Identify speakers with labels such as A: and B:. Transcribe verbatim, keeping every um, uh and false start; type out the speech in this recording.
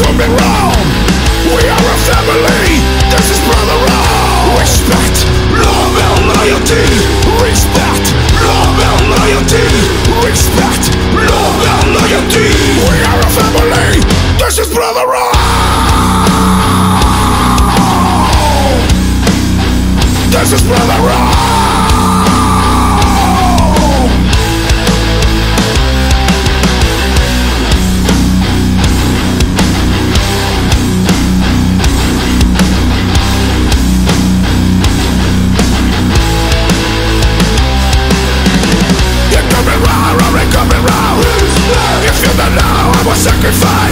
A: could be wrong. We are a family, this is brotherhood. Respect, love and loyalty. Respect, love and loyalty. Respect, love and loyalty. We are a family, this is brotherhood. This is brotherhood. If you don't know, I will sacrifice.